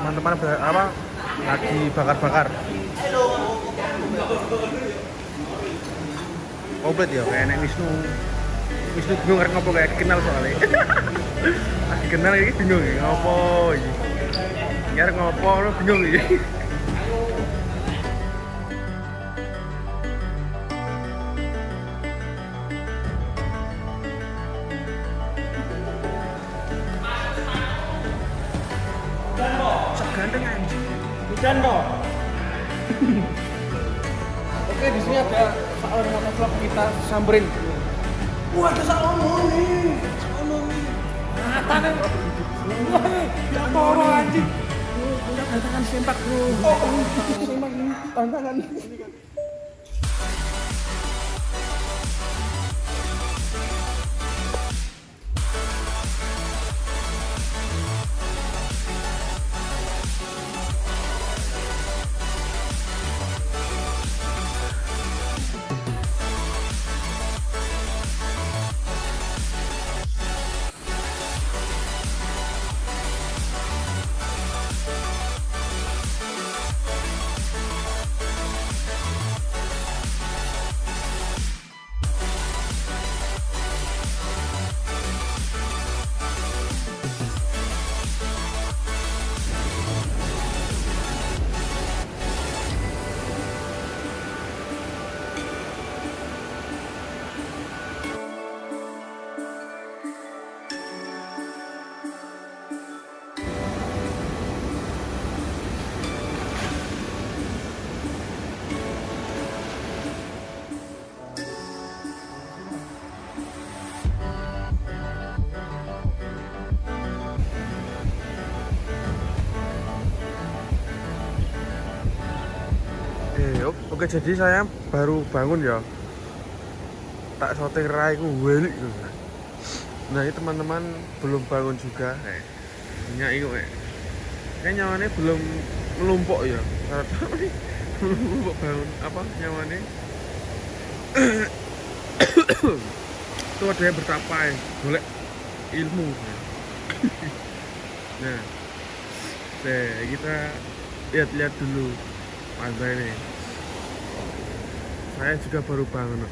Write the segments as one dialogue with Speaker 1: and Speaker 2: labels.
Speaker 1: teman-teman apa lagi bakar-bakar. Komplit ya kayak nek Wisnu bingung arep ngopo kayak kenal soalnya. Lagi kenal iki bingung ya ngopo iki. Ya arep ngopo lu bingung iki. Ganteng anjing.
Speaker 2: Hujan kok. Oke, di sini ada seorang motovlog kita samperin. Wah, ada Salomo nih. Salomo nih. Mata kan. Wah, ya toro anjing. Punya tantangan sempak, Bro. Oh, sempak ini tantangan.
Speaker 1: Oke, jadi saya baru bangun ya. Tak soting raiku welik. Nah, ini teman-teman belum bangun juga. Nyak iku kayak nyawane belum melumpuk ya. Belum melumpuk bangun apa nyawane. Itu ada yang bertapa ya, golek ilmu. Nah, kita lihat-lihat dulu pantai ini. Saya juga baru bangun.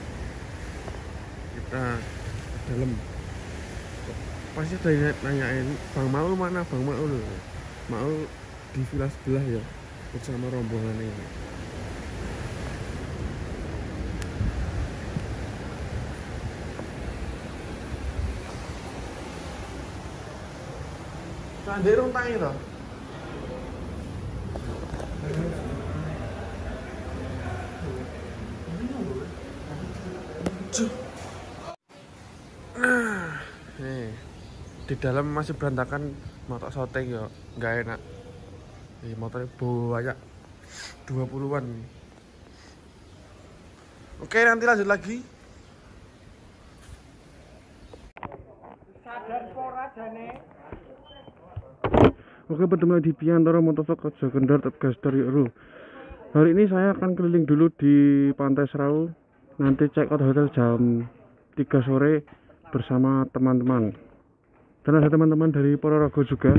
Speaker 1: Kita ke dalam. Pasti ada nanyain Bang Maul mana? Bang Maul. Maul di villa sebelah ya, bersama rombongan ini. Candek rong tangi toh. Nah, nih di dalam masih berantakan, motor syuting ya, nggak enak. Nih motornya banyak 20-an. Oke, nanti lanjut lagi.
Speaker 2: Sadar pora jane.
Speaker 1: Oke, bertemu di Piantoro Motovlog Kojo Kendar Tegas dari Ru. Hari ini saya akan keliling dulu di Pantai Serau. Nanti check out hotel jam 3 sore bersama teman-teman. Dan ada teman-teman dari Ponorogo juga.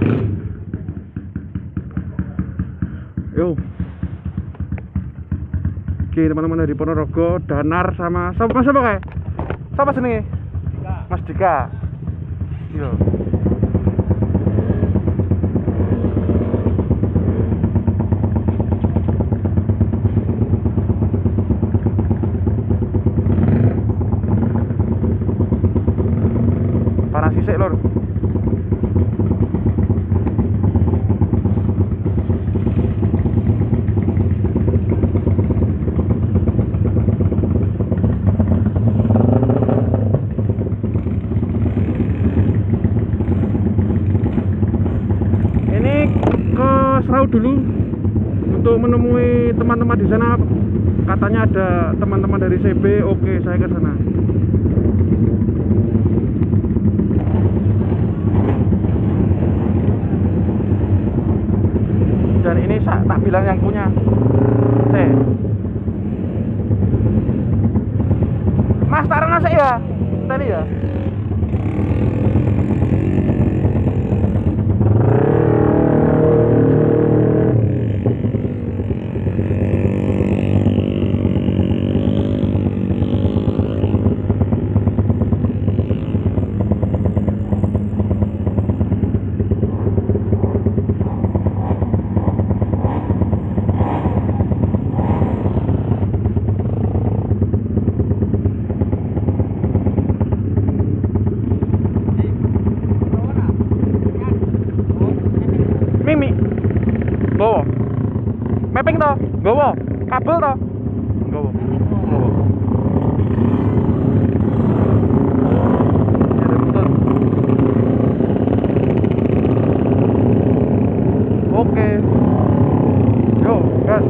Speaker 1: Yo. Oke, teman-teman dari Ponorogo, Danar sama siapa kayak? Siapa sini? Mas Dika. Yo. Panas sisik lur. Serau dulu untuk menemui teman-teman di sana. Katanya ada teman-teman dari CB. Oke, saya ke sana. Dan ini tak bilang yang punya. Mas, taruh nasi ya. Tadi ya.
Speaker 2: Nggawa. Mapping to, nggawa. Kabel to. Nggawa. Nggawa. Oke. Yo, gas.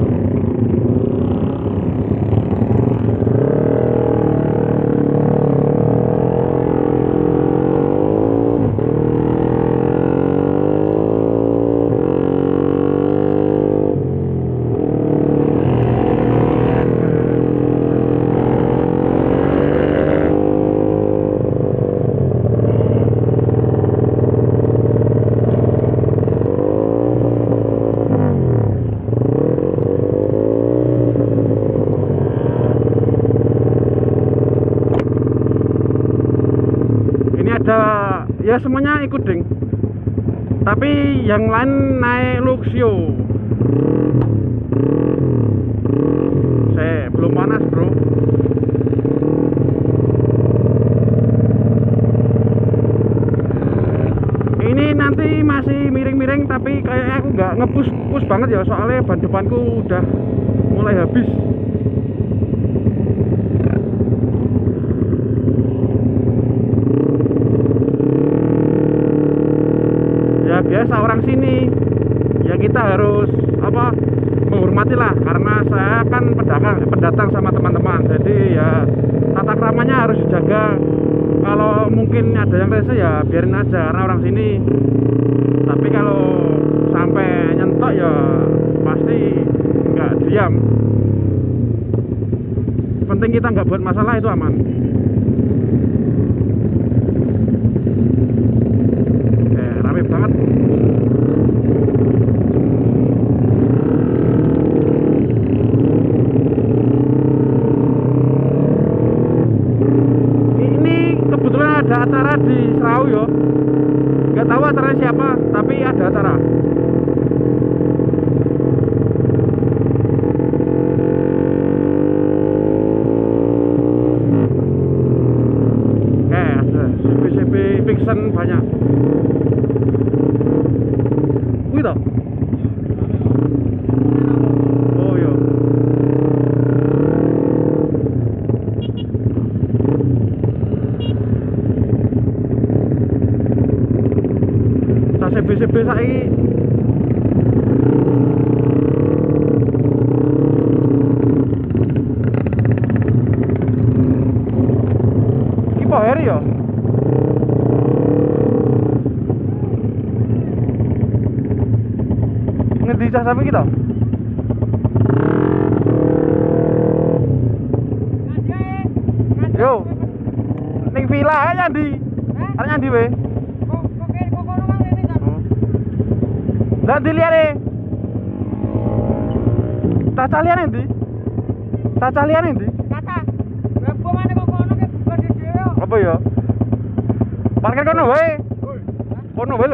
Speaker 2: Ya semuanya ikut ding, tapi yang lain naik Luxio. Saya belum panas bro. Ini nanti masih miring-miring, tapi kayaknya aku nggak nge-push banget ya, soalnya ban depanku udah mulai habis. Biasa orang sini ya, kita harus apa, menghormati lah, karena saya kan pendatang sama teman-teman, jadi ya tata keramanya harus dijaga. Kalau mungkin ada yang rese ya biarin aja, karena orang sini. Tapi kalau sampai nyentok ya pasti nggak diam. Penting kita nggak buat masalah, itu aman. Rame banget. Ini kebetulan ada acara di Serau yo. Nggak tahu acaranya siapa, tapi ada acara. Ada CB Fiction banyak. Wih toh. Oh iya. CB saiki iki po heri ya. Ngendi cah sampe kita? Yo. Ning villa ae nyandi. Arep nyandi we. Lah diliane. Caca liane ndi? Caca liane ndi?
Speaker 3: Caca. Lah mbok mane kok kono ke gede dhewe.
Speaker 2: Apa ya? Parkir kono wae. Kono wae lho.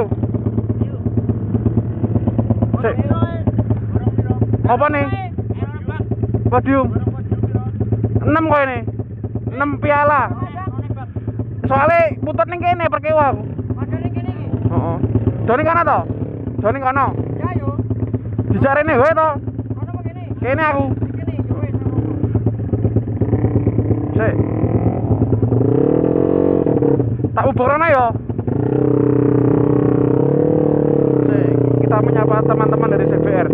Speaker 2: Sik. Apa nih? Podium. 6 kowe ini. 6 piala. Soalnya putut ning kene perkewa aku.
Speaker 3: Ada ning kene iki.
Speaker 2: Heeh. Doni kana to? Doni kono.
Speaker 3: Ya yo.
Speaker 2: Dijarene wae to.
Speaker 3: Kono apa kene?
Speaker 2: Kene aku.
Speaker 3: Kene yo wis.
Speaker 2: Sik. Tak uborana yo. Sik, kita menyapa teman-teman dari CBR.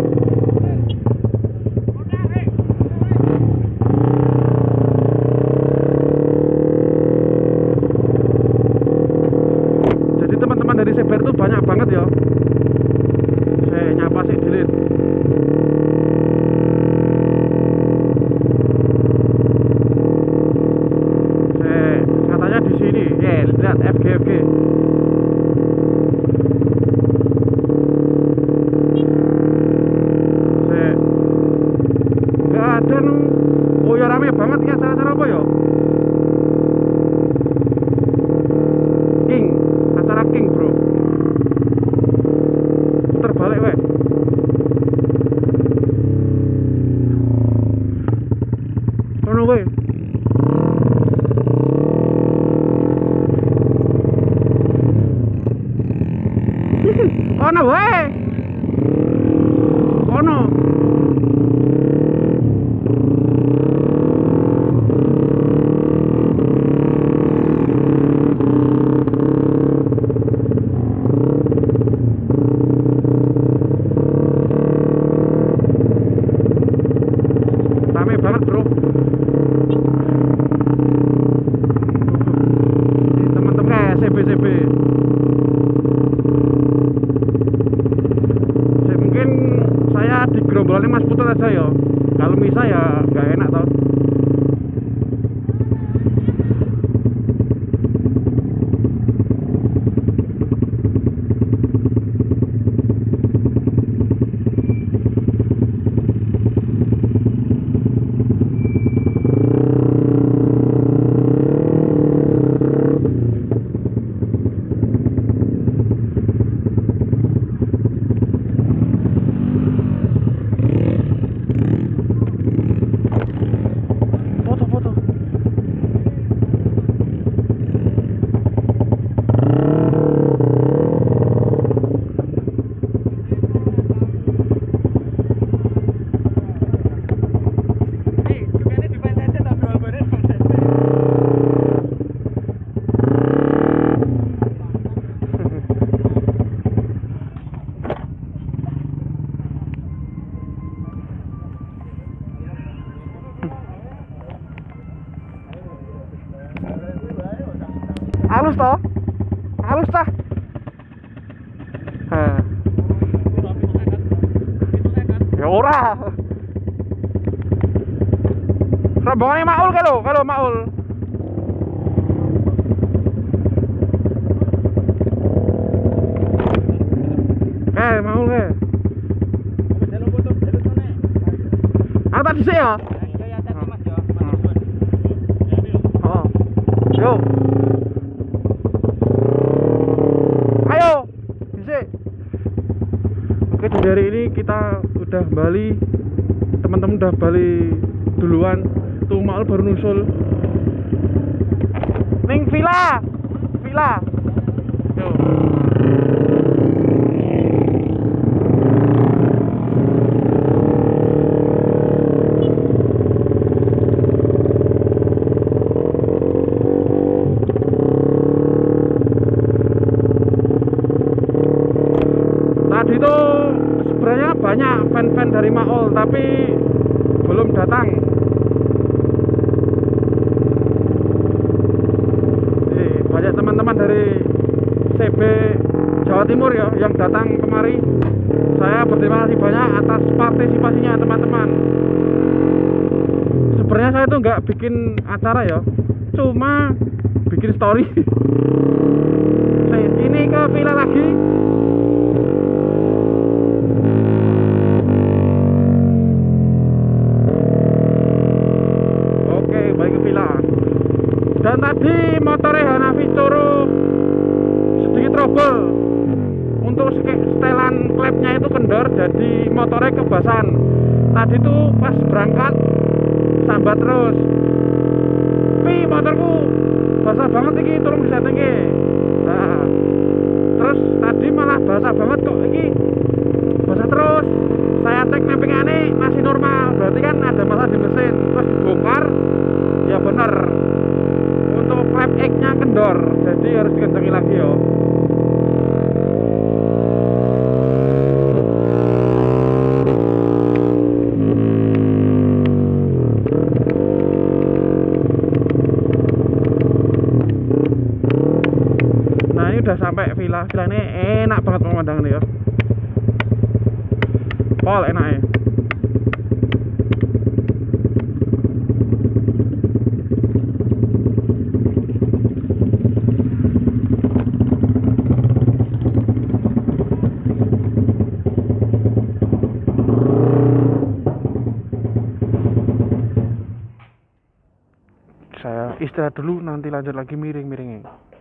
Speaker 2: Jadi teman-teman dari CBR itu banyak banget ya. Saya nyapa sih delete. Katanya di sini, ya lihat FGFG. Nggak ada nu. Oh ya rame banget ya, acara-acara apa ya? King, acara King bro. Puter balik weh. Kono weh. Kono wae. kono. Rame banget, bro. Teman-teman CB. Mungkin saya di gerombolannya Mas Putra aja ya. Kalau bisa ya nggak enak toh. Foto. Halus toh? Halus tah? Ya ora. Rombongannya Maul kalau Maul. Maul ke. Aku tadi sih ya. Oh. Yo. Ayo, bisa. Oke, di hari ini kita udah balik. Teman-teman udah balik duluan. Tuh Maul baru nusul. Ning villa. Yo. Tadi tuh sebenarnya banyak fan-fan dari Maul tapi belum datang. Banyak teman-teman dari CB Jawa Timur ya yang datang kemari. Saya berterima kasih banyak atas partisipasinya teman-teman. Sebenarnya saya tuh nggak bikin acara ya, cuma bikin story. Ini ke villa lagi. Dan tadi motornya Hanafi Coro sedikit trouble. Untuk setelan klepnya itu kendor, jadi motornya kebasan. Tadi tuh pas berangkat sambat terus. Pi, motorku basah banget ini, tolong disettingi. Nah, terus tadi malah basah banget kok ini. Basah terus. Saya cek mappingannya masih normal, berarti kan ada masalah di mesin. Terus dibongkar, ya bener. Untuk klep X-nya kendor, jadi harus dikencengi lagi ya. Nah ini udah sampai villa ini enak banget pemandangan ya. Pol enak ya. Saya istirahat dulu, nanti lanjut lagi miring-miringnya.